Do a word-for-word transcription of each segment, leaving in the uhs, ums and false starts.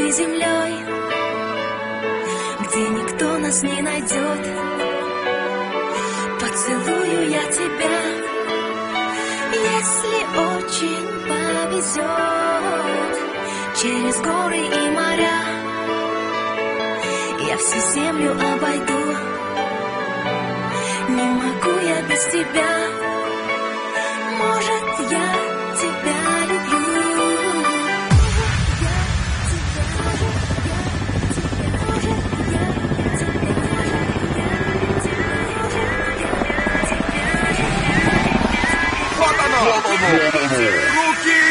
и землей, где никто нас не найдет. Поцелую я тебя, если очень повезет. Через горы и моря я всю землю обойду. Не могу я без тебя, может, я тебя люблю. Вот оно! Вот оно! Руки!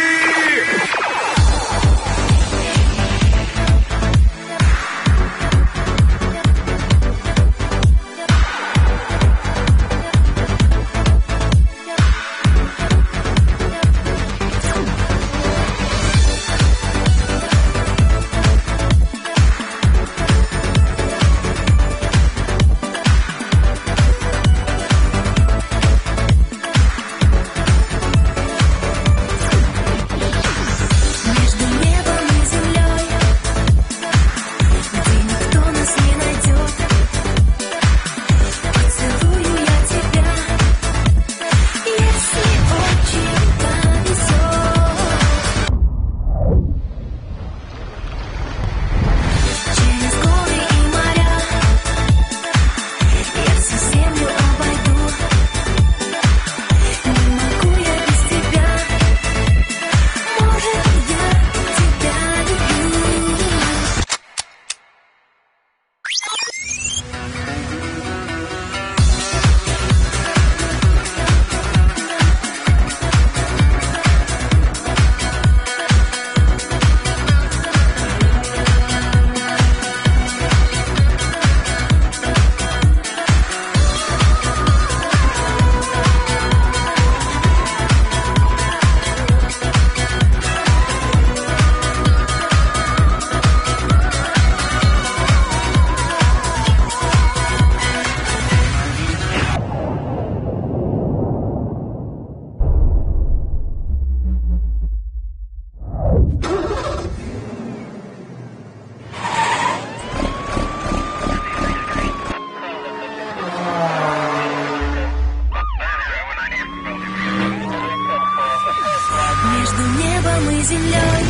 И землей,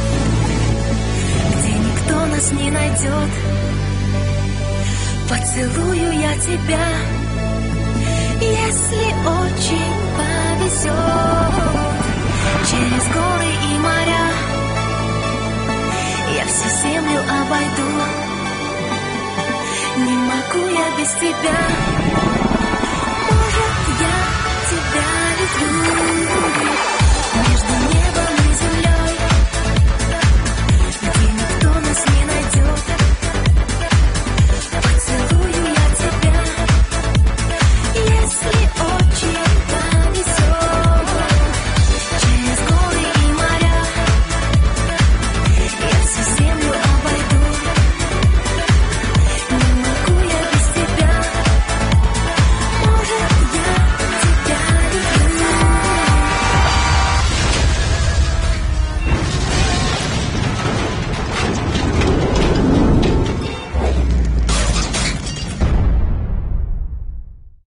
где никто нас не найдет. Поцелую я тебя, если очень повезет. Через горы и моря я всю землю обойду. Не могу я без тебя.